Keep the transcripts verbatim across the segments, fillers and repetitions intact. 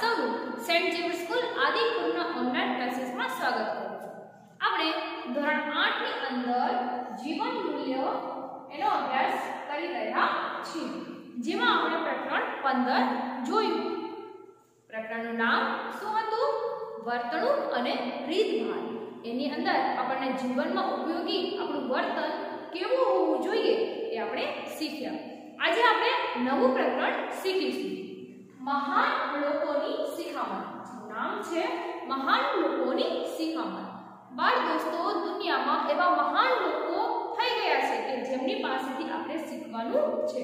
સૌનું Saint Xavier school આદિપુરના online ક્લાસીસમાં સ્વાગત કરું છું। આપણે ધોરણ આઠ ની અંદર જીવન મૂલ્ય એનો અભ્યાસ કરી રહ્યા છીએ, જેમાં આપણે પ્રકરણ પંદર જોયું। પ્રકરણનું નામ શું હતું? વર્તણૂક અને રીતભાત। એની અંદર આપણને જીવનમાં ઉપયોગી આપણું વર્તન કેવું હોવું જોઈએ એ આપણે શીખ્યા। આજે આપણે નવું પ્રકરણ શીખીશું, મહાન લોકોની શિખામણ। નામ છે મહાન લોકોની શિખામણ। બાળ દોસ્તો, દુનિયામાં એવા મહાન લોકો થઈ ગયા છે કે જેમની પાસેથી આપણે શીખવાનું છે।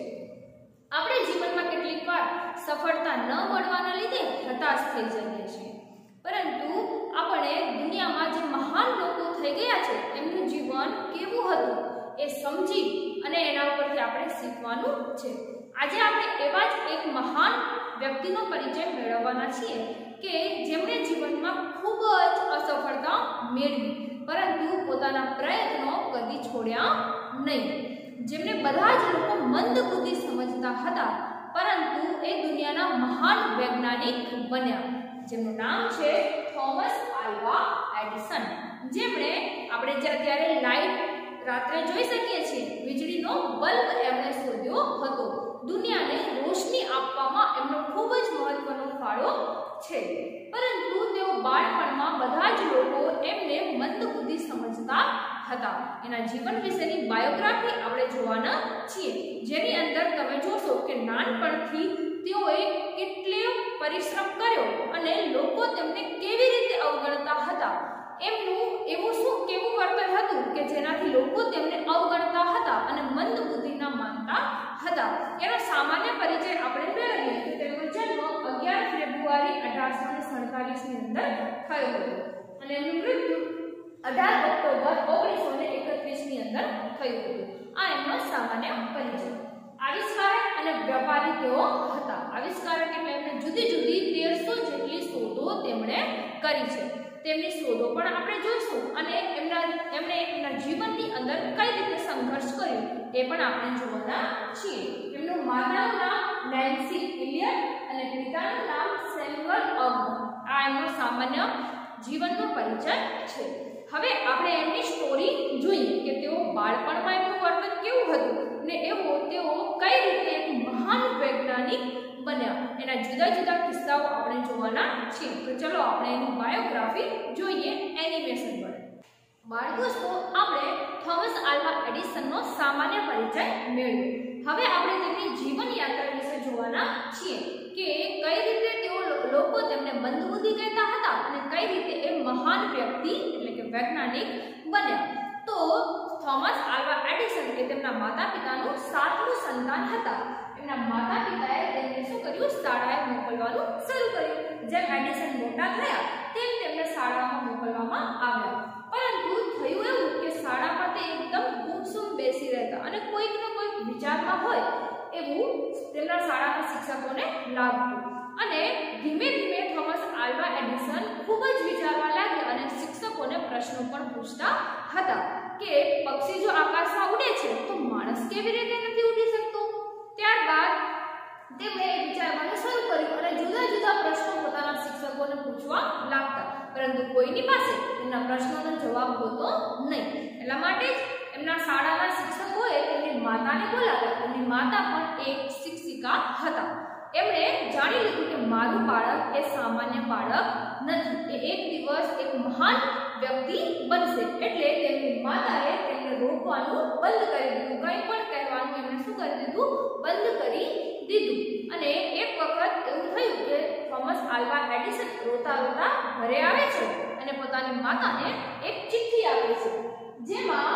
આપણે જીવનમાં કેટલીક વાર સફળતા ન મળવાના લીધે હતાશ થઈ જઈએ છીએ, પરંતુ આપણે દુનિયામાં જે મહાન લોકો થઈ ગયા છે એમનું જીવન કેવું હતું એ સમજી અને એના ઉપરથી આપણે શીખવાનું છે। આજે આપણે એવા જ એક મહાન વ્યક્તિનો પરિચય મેળવવાના છીએ કે જેમણે જીવનમાં ખૂબ જ અસફળતા મેળવી, પરંતુ પોતાના પ્રયત્નો કદી છોડ્યા નહીં। જેમને બધા જ લોકો મંદબુદ્ધિ સમજતા હતા, પરંતુ એ દુનિયાના મહાન વૈજ્ઞાનિક બન્યા, જેમનું નામ છે થોમસ આલ્વા એડિસન। જેમણે આપણે જ્યારે લાઈટ રાત્રે જોઈ શકીએ છીએ, વીજળીનો બલ્બ એમણે શોધ્યો હતો। દુનિયાને રોશની આપવામાં એમનો ખૂબ જ મહત્વનો ફાળો છે, પરંતુ તેઓ બાળપણમાં બધા જ લોકો એમને મંદબુદ્ધિ સમજતા હતા। એના જીવન વિશેની બાયોગ્રાફી આપણે જોવાના છીએ, જેની અંદર તમે જોશો કે નાનપણથી તેઓએ કેટલો પરિશ્રમ કર્યો અને લોકો તેમને કેવી રીતે અવગણતા હતા। એમનું એવું શું કેવું વર્તન હતું કે જેનાથી લોકો તેમને અવગણતા હતા અને મંદબુદ્ધિના માનતા હતા। એનો સામાન્ય પરિચય આપણે મેળવીએ તો તેમનો જન્મ અગિયાર ફેબ્રુઆરી અઢારસો સડતાલીસ ની અંદર થયો હતો અને એમનું મૃત્યુ અઢાર ઓક્ટોબર ઓગણીસો એકત્રીસ ની અંદર થયું હતું। આ એમનો સામાન્ય પરિચય। આવિષ્કારક અને વ્યાપારી તેઓ હતા। આવિષ્કારક એટલે એમણે જુદી જુદી તેરસો જેટલી શોધો તેમણે કરી છે। તેમની શોધો પણ આપણે જોઈશું અને એમના એમણે એમના જીવનની અંદર કઈ રીતે સંઘર્ષ કર્યો એ પણ આપણે જોવાના છીએ। એમનું માતાનું નામ નેન્સી ઇલિયટ અને પિતાનું નામ સેમ્યુઅલ ઓગમન। આ એમનો સામાન્ય જીવનનો પરિચય છે। હવે આપણે એમની સ્ટોરી જોઈએ કે તેઓ બાળપણમાં એમનું વર્તન કેવું હતું ને એવો તેઓ કઈ રીતે એક મહાન વૈજ્ઞાનિક બન્યા, એના જુદા જુદા કિસ્સાઓ આપણે જોવાના છીએ। તો ચલો આપણે એની બાયોગ્રાફી જોઈએ એનિમેશન વડે। બાળ દોસ્તો, આપણે થોમસ આલ્વા એડિસનનો સામાન્ય પરિચય મેળવ્યો। હવે આપણે તેમની જીવન યાત્રા વિશે જોવાના છીએ કે કઈ રીતે તેઓ લોકો તેમને મંદબુદ્ધિ કહેતા હતા અને કઈ રીતે એ મહાન વ્યક્તિ એટલે કે વૈજ્ઞાનિક બન્યા। તો થોમસ આલ્વા એડિસન કે તેમના માતા પિતાનું સાતમું સંતાન હતા। એમના માતા પિતાએ તેમને શું કર્યું? શાળાએ મોકલવાનું શરૂ કર્યું। જેમ એડિસન મોટા થયા તેમ તેમને શાળામાં મોકલવામાં આવ્યા, પરંતુ થયું એવું કે શાળામાં તે એકદમ ગુમસુમ બેસી રહેતા અને કોઈક ને કોઈક વિચારમાં હોય એવું તેમના શાળાના શિક્ષકોને લાગતું અને ધીમે ધીમે થોમસ આલ્વા એડિસન ખૂબ જ વિચારવા લાગ્યા અને શિક્ષકોને પ્રશ્નો પણ પૂછતા હતા કે પક્ષી જો આકાશમાં ઉડે છે તો માણસ કેવી રીતે નથી ઉડી શકતો? ત્યારબાદ તેમણે એ વિચારવાનું શરૂ કર્યું અને જુદા જુદા પ્રશ્નો પોતાના શિક્ષકોને પૂછવા લાગતા, પરંતુ કોઈની પાસે તેમના પ્રશ્નોનો જવાબ હોતો નહીં। એટલા માટે જ એમના શાળાના શિક્ષકોએ તેમની માતાને બોલાવ્યા। તેમની માતા પણ એક શિક્ષિકા હતા। એમણે જાણી લીધું કે મારું બાળક એ સામાન્ય બાળક નથી, એ એક દિવસ એક મહાન વ્યક્તિ બનશે। એટલે તેમની માતાએ તેમને રોકવાનું બંધ કરી દીધું, કંઈ પણ કહેવાનું એમણે શું કરી દીધું? બંધ કરી દીધું। અને એક વખત એવું થયું કે થોમસ આલ્વા એડિસન રોતા રોતા ઘરે આવે છે અને પોતાની માતાને એક ચિઠ્ઠી આપે છે, જેમાં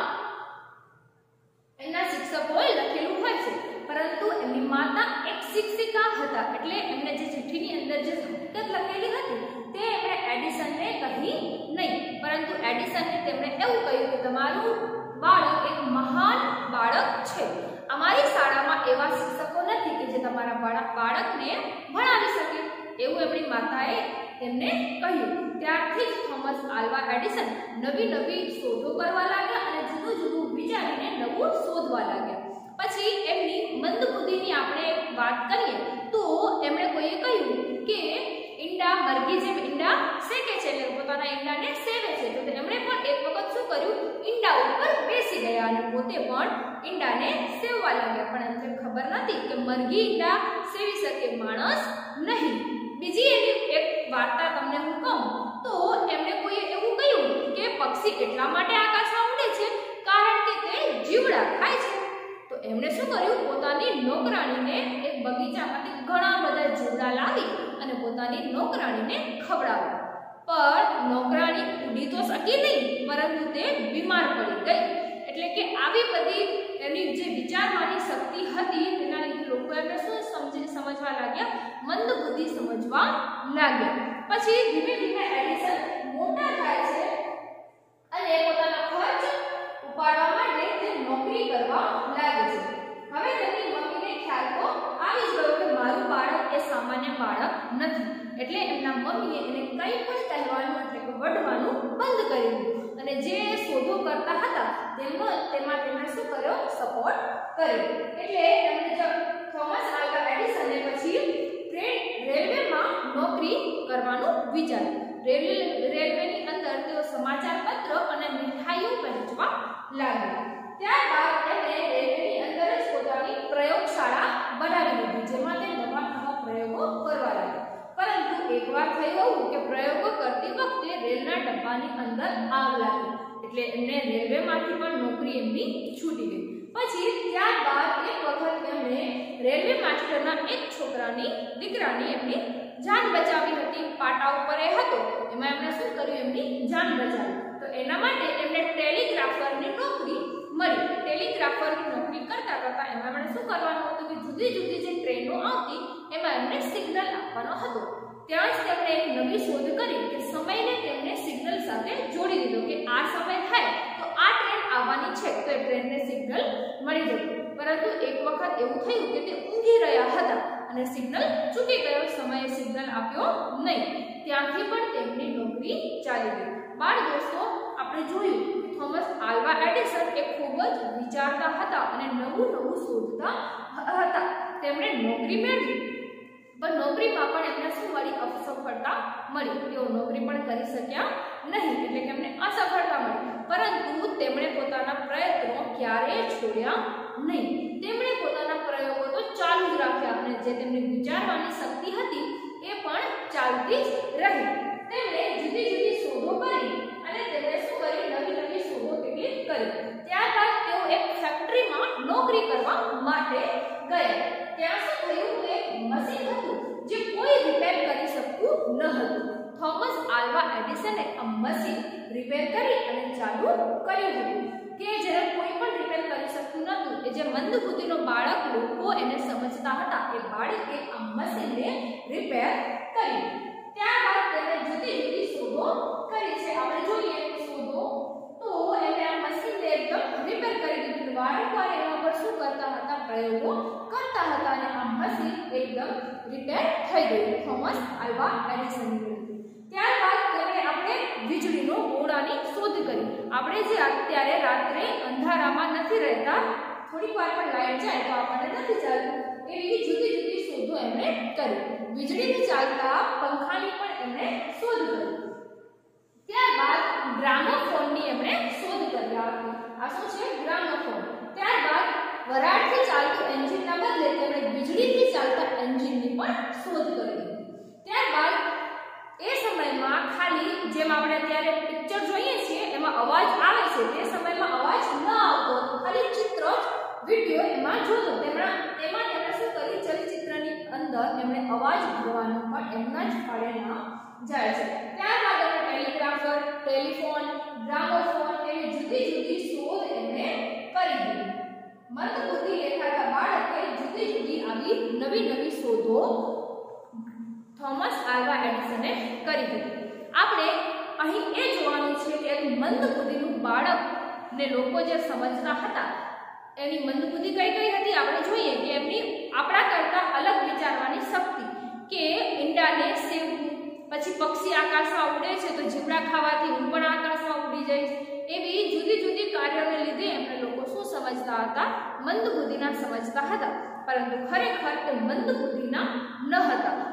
એમના શિક્ષકોએ લખેલું હોય છે, પરંતુ એમની માતા એક શિક્ષિકા હતા એટલે એમને જે ચિઠ્ઠીની અંદર જે હકીકત લખેલી હતી તે એમણે એડિસનને કહી નહીં, પરંતુ એડિસનને તેમણે એવું કહ્યું કે તમારું બાળક એક મહાન બાળક છે। અમારી શાળામાં એવા શિક્ષકો નથી કે જે તમારા બાળકને ભણાવી શકે, એવું એમની માતાએ તેમને કહ્યું। ત્યારથી જ થોમસ આલ્વા એડિસન નવી નવી શોધો કરવા લાગ્યા અને જુદું જુદું વિચારીને નવું શોધવા લાગ્યા। પછી એમની મંદબુદ્ધિની આપણે વાત કરીએ તો એમણે કોઈએ કહ્યું કે માર્ગી જેમ ઈંડા શેકે છે એટલે પોતાના ઈંડાને સેવે છે, તો તેમણે પણ એક વખત શું કર્યું, ઈંડા ઉપર બેસી ગયા અને પોતે પણ ઈંડાને સેવવા લાગ્યા. પણ એમને ખબર નથી કે મરઘી ઈંડા સેવી શકે, માણસ નહીં. બીજી એવી એક વાર્તા તમને હું કહું તો એમને કોઈએ એવું કહ્યું કે પક્ષી એટલા માટે આકાશમાં ઉડે છે કારણ કે તે જીવડા ખાય છે. તો એમણે શું કર્યું, પોતાની નોકરાણીને એક બગીચામાંથી ઘણા બધા જીવડા લાવી અને પોતાની નોકરાણીને ખવડાવ્યા. પણ નોકરાણી ઉડી તો શકી નહીં, પરંતુ તે બીમાર પડી ગઈ. એટલે કે આવી બધી એની જે વિચારવાની શક્તિ હતી તેના લીધે લોકો એમને શું સમજી સમજવા લાગ્યા, મંદ બુદ્ધિ સમજવા લાગ્યા. પછી ધીમે ધીમે એડિસન મોટા થાય છે અને પોતાના ખર્ચ ઉપાડવા માટે તે નોકરી કરવા લાગે છે. હવે તેની મમ્મીને ખ્યાલ તો આવી જ ગયો કે મારું બાળક એ સામાન્ય બાળક નથી. એટલે એમના મમ્મીએ એને કંઈ પણ કહેવાનું એટલે કે વઢવાનું બંધ કરી દીધું અને જે શોધો કરતા હતા તેમાં તેમાં તેમણે શું કર્યો, સપોર્ટ કર્યો. એટલે એમણે થોમસ આલ્વા એડિસને પછી રેલવેમાં નોકરી કરવાનું વિચાર્યું. રેલવે રેલવેની અંદર તેઓ સમાચાર પત્ર અને મીઠાઈઓ વહેંચવા લાગ્યા. ત્યારબાદ તેમણે રેલવેની અંદર જ પોતાની પ્રયોગશાળા બનાવી દીધી, જેમાં તે નવા નવા પ્રયોગો કરવા લાગ્યા. પરંતુ એકવાર થયું એવું કે પ્રયોગો કરતી વખતે રેલના ડબ્બાની અંદર આગ લાગી, એટલે એમને રેલવેમાંથી પણ નોકરી એમની છૂટી ગઈ. પછી ત્યારબાદ એક વખત એમણે રેલવે માસ્ટરના એક છોકરાની દીકરાની એમની જાન બચાવી હતી. પાટા ઉપર એ હતો, એમાં એમણે શું કર્યું, એમની જાન બચાવી. તો એના માટે એમને ટેલિગ્રાફરની નોકરી મળી. ટેલિગ્રાફરની નોકરી કરતા કરતા એમાં એમણે શું કરવાનું હતું કે જુદી જુદી જે ટ્રેનો આવતી એમાં એમને સિગ્નલ આપવાનો હતો. ત્યાં જ તેમણે એક નવી શોધ કરી કે સમયને તેમને સિગ્નલ સાથે જોડી દીધો કે આ સમય થાય તો આ ટ્રેન આવવાની છે, તો એ ટ્રેનને સિગ્નલ મળી જતું. પરંતુ એક વખત એવું થયું કે તે ઊંઘી રહ્યા હતા અને સિગ્નલ ચૂકી ગયો, સમયે સિગ્નલ આપ્યો નહીં. ત્યાંથી પણ તેમની નોકરી ચાલી ગઈ. બાળ દોસ્તો, આપણે જોયું થોમસ આલ્વા એડિસન એ ખૂબ જ વિચારતા હતા અને નવું નવું શોધતા હતા. તેમણે નોકરી મેળવી, પણ નોકરીમાં પણ એમને શું મળી, અસફળતા મળી. તેઓ નોકરી પણ કરી શક્યા નહીં, એટલે કે એમને અસફળતા મળી. પરંતુ તેમણે પોતાના પ્રયત્નો ક્યારેય છોડ્યા નહીં. તેમણે પોતાના પ્રયોગો તો ચાલુ જ રાખ્યા અને જે તેમની વિચારવાની શક્તિ હતી એ પણ ચાલતી જ રહી. તેમણે જુદી જુદી શોધો કરી અને તેમણે શું કરી, નવી નવી શોધો કેટલીક કરી. ત્યારબાદ તેઓ એક ફેક્ટરીમાં નોકરી કરવા માટે ગયા. ત્યાં શું થયું, એક મશીન હતું જે કોઈ રિપેર કરી શકતું ન હતું. થોમસ આલ્વા એડિસને આ મશીન રિપેર કરી અને ચાલુ કર્યું હતું કે જ્યારે કોઈ પણ રિપેર કરી શકતું નહોતું, એ જે મંદ બુદ્ધિનો બાળક લોકો એને સમજતા હતા, એ બાળકે આ મશીનને રિપેર કરી. ત્યારબાદ તેમણે જુદી જુદી શોધો કરી છે. આપણે જોઈએ શોધો તો એમણે આ મશીનને એકદમ રિપેર કરી દીધું. વારંવાર એના પર શું કરતા હતા, પ્રયોગો કરતા હતા અને આ મશીન એકદમ રિપેર થઈ ગયું થોમસ આલ્વા એડિસનની. ત્યારબાદ તેમણે આપણે વીજળીનો ગોળાની શોધ કરી. આપણે જે અત્યારે રાત્રે અંધારામાં નથી રહેતા, થોડીક વાર પણ લાઈટ જાય તો આપણને નથી ચાલતું, એવી જુદી જુદી શોધો એમણે કરી. વીજળીથી ચાલતા પંખાની પણ એમણે શોધ કરી. ત્યારબાદ ગ્રામોફોનની એમણે શોધ કરી. આ શું છે, ગ્રામોફોન. ત્યારબાદ વરાળથી ચાલતું એન્જિનના બદલે તેમણે વીજળીથી ચાલતા એન્જિનની પણ શોધ કરી. ત્યારબાદ એ સમયમાં ખાલી જેમ આપણે અત્યારે પિક્ચર જોઈએ છીએ એમાં અવાજ આવે છે, તે સમયમાં અવાજ ન આવતો હતો, ખાલી ચિત્ર વિડિયો એમાં જોતો. તેમાં તેમાં તેમણે શું કર્યું, ચલચિત્રની અંદર એમણે અવાજ ભરવાનું પણ એમના જ ફાળેમાં જાય છે. ત્યારબાદ એમણે ટેલિગ્રાફર, ટેલિફોન, ગ્રામોફોન એવી જુદી જુદી શોધ એમણે કરી દીધી. મંદ બુદ્ધિ દેખાતા બાળકે જુદી જુદી આવી નવી નવી શોધો થોમસ આલ્વા એડિસને કરી હતી. આપણે અહીં એ જોવાનું છે કે એક મંદ બુદ્ધિનું બાળક ને લોકો જે સમજતા હતા એની મંદ બુદ્ધિ કઈ કઈ હતી. આપણે જોઈએ કે એમની આપણા કરતા અલગ વિચારવાની શક્તિ, કે ઈંડાને સેવવું, પછી પક્ષી આકાશમાં ઉડે છે તો જીવડા ખાવાથી હું પણ આકાશમાં ઉડી જઈશ, એવી જુદી જુદી કાર્યોને લીધે એમને લોકો શું સમજતા હતા, મંદ બુદ્ધિના સમજતા હતા. પરંતુ ખરેખર તે મંદ બુદ્ધિના ન હતા.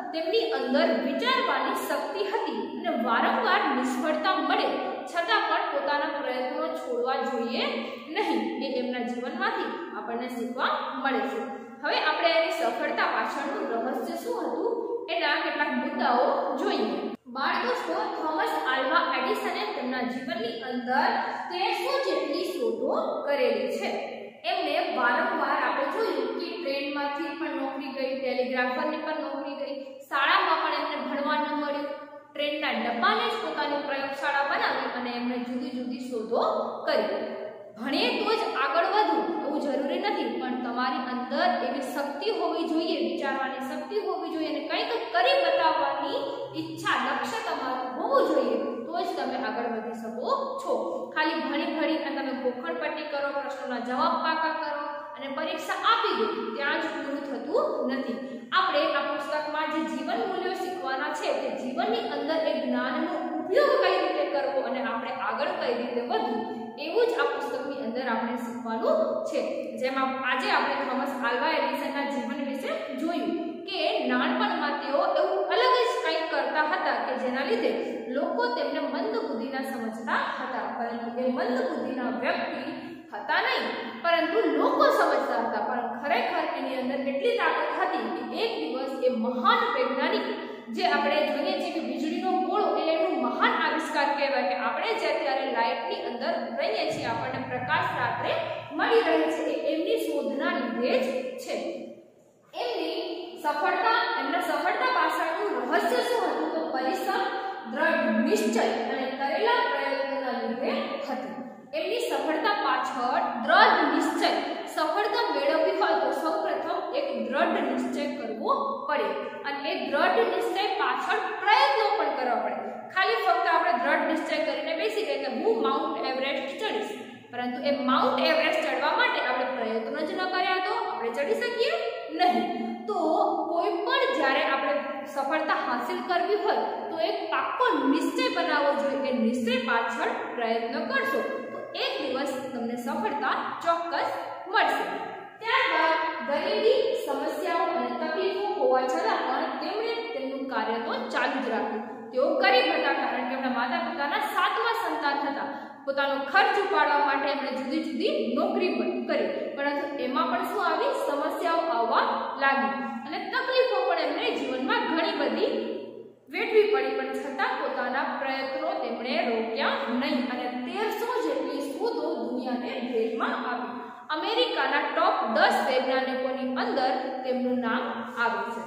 તેમની અંદર વિચારવાની શક્તિ હતી અને વારંવાર નિષ્ફળતા મળે છતાં પણ પોતાના પ્રયત્નો છોડવા જોઈએ નહીં, એ એમના જીવનમાંથી આપણને શીખવા મળે છે. હવે આપણે એની સફળતા પાછળનું રહસ્ય શું હતું એના કેટલાક મુદ્દાઓ જોઈએ. બાળ દોસ્તો, થોમસ આલ્વા એડિસને તેમના જીવનની અંદર તેરસો જેટલી શોધો કરેલી છે. એમને વારંવાર આપણે જોયું કે ટ્રેનમાંથી પણ નોકરી ગઈ, ટેલિગ્રાફરની પણ નોકરી ગઈ, શાળામાં પણ એમને ભણવા ન મળ્યું, ટ્રેનના ડબ્બાને જ પોતાની પ્રયોગશાળા બનાવી અને એમણે જુદી જુદી શોધો કરી. ભણીએ તો જ આગળ વધવું એવું જરૂરી નથી, પણ તમારી અંદર એવી શક્તિ હોવી જોઈએ, વિચારવાની શક્તિ હોવી જોઈએ અને કંઈક કરી બતાવવાની ઈચ્છા, લક્ષ્ય તમારું હોવું જોઈએ, તો જ તમે આગળ વધી શકો છો. ખાલી ભણી ભણી અને તમે ગોખણપટ્ટી કરો, પ્રશ્નોના જવાબ પાકા કરો અને પરીક્ષા આપી દો, ત્યાં જ પૂરું થતું નથી. આપણે આ પુસ્તકમાં જે જીવન મૂલ્યો શીખવાના છે તે જીવનની અંદર એ જ્ઞાનનો ઉપયોગ કઈ રીતે કરવો અને આપણે આગળ કઈ રીતે વધવું, એવું જ આ પુસ્તકની અંદર આપણે શીખવાનું છે. જેમાં આજે આપણે થોમસ આલ્વા એડિસનના જીવન વિશે જોયું કે નાનપણમાં તેઓ એવું અલગ જ કંઈક કરતા હતા કે જેના લીધે લોકો તેમને મંદ બુદ્ધિના સમજતા હતા, પરંતુ એ મંદ બુદ્ધિના વ્યક્તિ હતા નહીં, પરંતુ લોકો સમજતા હતા. પણ ખરેખર એની અંદર એટલી તાકાત હતી કે એક દિવસ એ મહાન વૈજ્ઞાનિક, જે આપણે જોઈએ છીએ કે વીજળીનો ગોળો એ એનું મહાન આવિષ્કાર કહેવાય, કે આપણે જે અત્યારે લાઇટની અંદર રહીએ છીએ, આપણને પ્રકાશ રાત્રે મળી રહે છે, એ એમની શોધના લીધે જ છે. એમની સફળતા, એમના સફળતા પાછળનું રહસ્ય શું હતું? તો પરિશ્રમ, દ્રઢ નિશ્ચય અને કરેલા પ્રયત્નોના લીધે હતું. એમની સફળતા પાછળ દ્રઢ નિશ્ચય, સફળતા મેળવવી હોય તો સૌપ્રથમ એક દ્રઢ નિશ્ચય કરવો પડે અને એ દ્રઢ નિશ્ચય પાછળ પ્રયત્નો પણ કરવા પડે. ખાલી ફક્ત આપણે દ્રઢ નિશ્ચય કરીને બેસી ગਏ કે હું માઉન્ટ એવરેસ્ટ ચડીશ, પરંતુ એ માઉન્ટ એવરેસ્ટ ચડવા માટે આપણે પ્રયત્નો જ ન કર્યા તો આપણે ચડી શકીએ નહીં. તો કોઈ પણ જ્યારે આપણે સફળતા હાંસિલ કરવી હોય તો એક પાક્કો નિશ્ચય બનાવવો જોઈએ કે નિશ્ચય પાછળ પ્રયત્ન કરશો તો એક દિવસ તમને સફળતા ચોક્કસ મળશે. ત્યારબાદ ગરીબી, સમસ્યાઓ અને તકલીફો હોવા છતાં પણ તેમણે તેમનું કાર્ય તો ચાલુ જ રાખ્યું. તેઓ ગરીબ હતા કારણ કે એમના માતા પિતાના સાતમા સંતાન હતા. પોતાનો ખર્ચ ઉપાડવા માટે એમણે જુદી જુદી નોકરી પણ કરી, પરંતુ એમાં પણ શું આવી? સમસ્યાઓ આવવા લાગી અને તકલીફો પણ એમને જીવનમાં ઘણી બધી વેઠવી પડી, પણ છતાં પોતાના પ્રયત્નો તેમણે રોક્યા નહીં અને તેરસો જેટલી શોધો દુનિયાને ભેટમાં આપી. અમેરિકાના ટોપ દસ વૈજ્ઞાનિકોની અંદર તેમનું નામ આવે છે.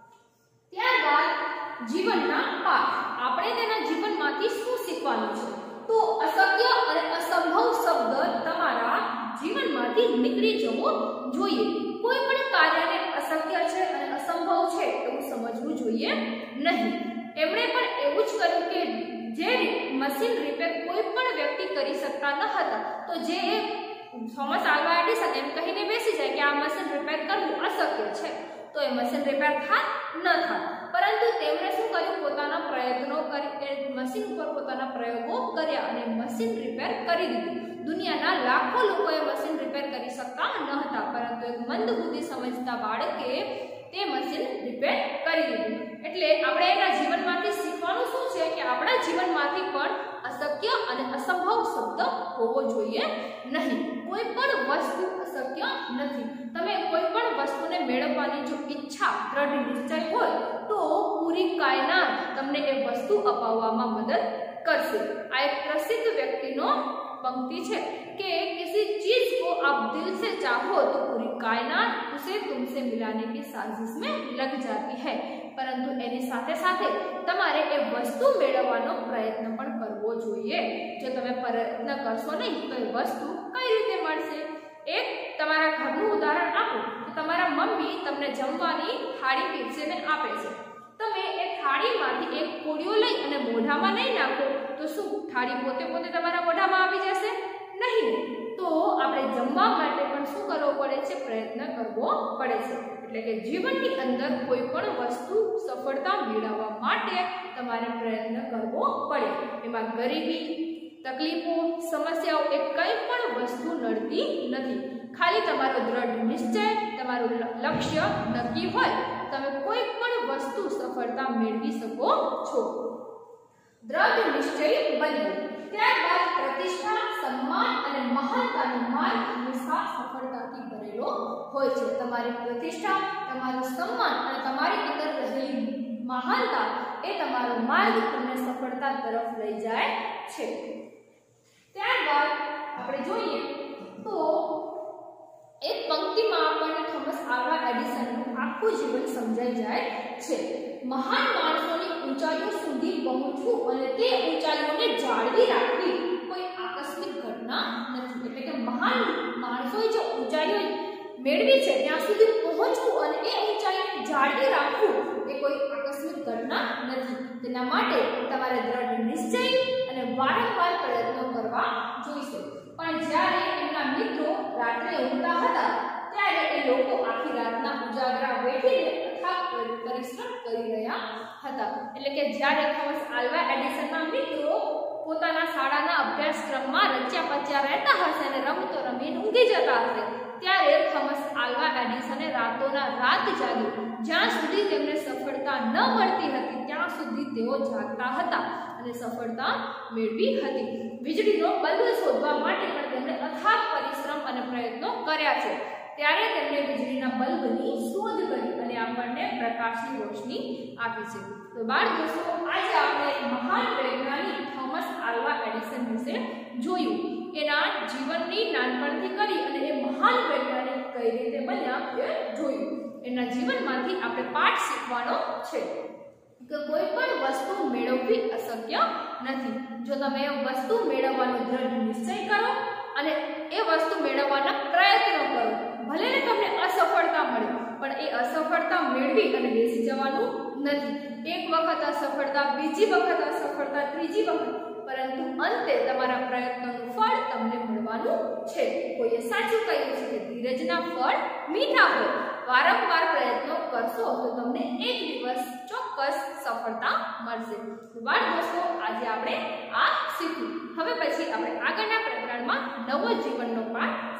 ત્યારબાદ જીવનના પાઠ, આપણે તેના જીવનમાંથી શું શીખવાનું છે? તો અશક્ય અને અસંભવ શબ્દ તમારા જીવનમાંથી નીકળી જવો જોઈએ. કોઈ પણ કાર્યને અશક્ય છે અને અસંભવ છે એવું સમજવું જોઈએ નહીં. એમણે પણ એવું જ કર્યું કે જે મશીન રિપેર કોઈ પણ વ્યક્તિ કરી શકતા ન હતા, તો જે થોમસ આલ્વા એડિસન એમ કહીને બેસી જાય કે આ મશીન રિપેર કરવું અશક્ય છે, તો એ મશીન રિપેર થાય ન થાય, પરંતુ તેમણે શું કર્યું? પોતાના પ્રયત્નો કરી મશીન ઉપર પોતાના પ્રયોગો કર્યા અને મશીન રિપેર કરી દીધું. દુનિયાના લાખો લોકોએ મશીન રિપેર કરી શકતા ન હતા, પરંતુ એક મંદ બુદ્ધિ સમજતા બાળકે તે મશીન રિપેર કરી દીધું. એટલે આપણે એના જીવનમાંથી શીખવાનું શું છે કે આપણા જીવનમાંથી પણ અશક્ય અને અસંભવ શબ્દ હોવો જોઈએ નહીં. કોઈ પણ વસ્તુ અશક્ય નથી. તમે કોઈ પણ વસ્તુને મેળવવાની જો ઈચ્છા, દ્રઢ નિશ્ચય હોય તો પૂરી કાયનાત તમને એ વસ્તુ અપાવવામાં મદદ કરશે. આ એક પ્રસિદ્ધ વ્યક્તિનો पंक्ति है कि किसी चीज को आप दिल से चाहो तो पूरी कायनात उसे तुमसे मिलाने की साजिश में लग जाती है, परंतु एनी साथे साथे तमारे ए वस्तु मेळवવાનો प्रयत्न पण करवो જોઈએ. જો તમે પ્રયત્ન કરશો નહીં તો એ વસ્તુ કઈ રીતે મળશે? એક તમારા ઘરનું ઉદાહરણ આપો તો તમારા મમ્મી તમને જમવાની થાળી પીરસીને આપે છે. તમે એ થાળીમાંથી એક કોળિયો લઈ અને મોઢામાં નહીં નાખો તો શું થાળી પોતે પોતે તમારા મોઢામાં આવી જશે? નહીં. તો આપણે જમવા માટે પણ શું કરવો પડે છે? પ્રયત્ન કરવો પડે છે. એટલે કે જીવનની અંદર કોઈ પણ વસ્તુ સફળતા મેળવવા માટે તમારે પ્રયત્ન કરવો પડે. એમાં ગરીબી, તકલીફો, સમસ્યાઓ એ કંઈ પણ વસ્તુ નડતી નથી. ખાલી તમારો દ્રઢ નિશ્ચય, તમારું લક્ષ્ય નક્કી હોય તમે કોઈ પણ વસ્તુ સફળતા મેળવી શકો છો. દ્રઢ નિશ્ચય બનવું. ત્યારબાદ પ્રતિષ્ઠા, સન્માન અને મહાનતાનો માર્ગ હંમેશા સફળતાથી ભરેલો હોય છે. તમારી પ્રતિષ્ઠા, તમારું સન્માન અને તમારી અંદર રહેલી મહાનતા એ તમારો માર્ગ તમને સફળતા તરફ લઈ જાય છે. ત્યારબાદ આપણે જોઈએ તો એક પંક્તિમાં આપણને થોમસ આલ્વા એડિસનનું આખું જીવન સમજાઈ જાય છે. મહાન માણસોની ઊંચાઈઓ સુધી પહોંચવું અને તે ઊંચાઈઓને જાળવી રાખવી કોઈ આકસ્મિક ઘટના નથી. એટલે કે મહાન માણસોએ જે ઊંચાઈઓ મેળવી છે ત્યાં સુધી પહોંચવું અને એ ઊંચાઈને જાળવી રાખવું એ કોઈ આકસ્મિક ઘટના નથી. તેના માટે તમારે દ્રઢ નિશ્ચય અને વારંવાર પ્રયત્નો કરવા જોઈશે. પણ જ્યારે એમના મિત્રો રાત્રે ઊંઘતા હતા ત્યારે એ લોકો આખી રાતના ઉજાગરા વેઠીને અથાગ પરિશ્રમ કરી રહ્યા હતા. એટલે કે જ્યારે થોમસ આલ્વા એડિસનના મિત્રો પોતાના શાળાના અભ્યાસક્રમમાં રચ્યા પચ્યા રહેતા હશે અને રમતો રમીને ઊંઘી જતા હશે ત્યારે થોમસ આલ્વા એડિસને રાતોના રાત જાગી જ્યાં સુધી તેમને સફળતા ન મળતી હતી ત્યાં સુધી તેઓ જાગતા હતા અને સફળતા મેળવી હતી. વીજળીનો બલ્બ શોધવા માટે પણ તેમણે અથાગ પરિશ્રમ અને પ્રયત્નો કર્યા છે. ત્યારે તેમણે વીજળીના બલ્બની શોધ કરી અને આપણને પ્રકાશની રોશની આપી છે. તો બાળ દોસ્તો, આજે આપણે એક મહાન વૈજ્ઞાનિક થોમસ આલ્વા એડિસન વિશે જોયું. એના જીવનની નાનપણથી કરી અને એ મહાન વૈજ્ઞાનિક કઈ રીતે બન્યા એ જોયું. એના જીવનમાંથી આપણે પાઠ શીખવાનો છે કે કોઈ પણ વસ્તુ મેળવવી અશક્ય નથી. જો તમે એ વસ્તુ મેળવવાનો દ્રઢ નિશ્ચય કરો અને એ વસ્તુ મેળવવાના પ્રયત્નો કરો, ભલે ને તમને અસફળતા મળે પણ એ અસફળતા મેળવી અને બેસી જવાનું નથી. એક વખત અસફળતા, બીજી વખત અસફળતા, ત્રીજી વખત, પરંતુ અંતે તમારા પ્રયત્નોનું ફળ તમને મળવાનું છે. કોઈએ સાચું કહ્યું છે કે ધીરજના ફળ મીઠા હોય. વારંવાર પ્રયત્નો કરશો તો તમને એક દિવસ ચોક્કસ સફળતા મળશે. બાળ દોસ્તો, આજે આપણે આ શીખ્યું. હવે પછી આપણે આગળના પ્રકરણમાં નવો જીવનનો પાઠ